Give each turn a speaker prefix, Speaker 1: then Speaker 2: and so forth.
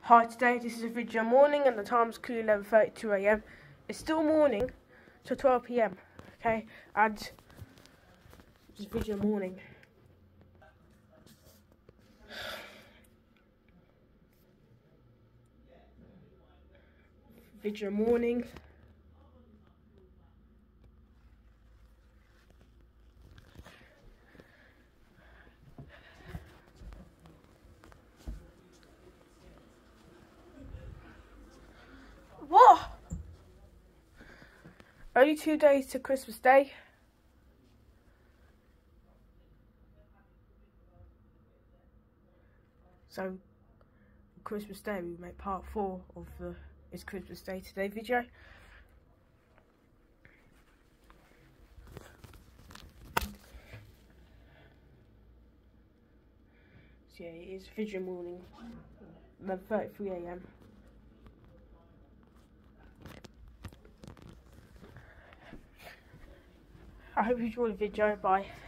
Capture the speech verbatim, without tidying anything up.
Speaker 1: Hi, today this is a video morning and the time is currently eleven thirty-two a m It's still morning till twelve p m Okay, and it's video morning. Video morning. What? Only two days to Christmas Day. So, Christmas Day, we make part four of the It's Christmas Day Today video. So yeah, it is video morning, eleven thirty-three a m I hope you enjoyed the video. Bye.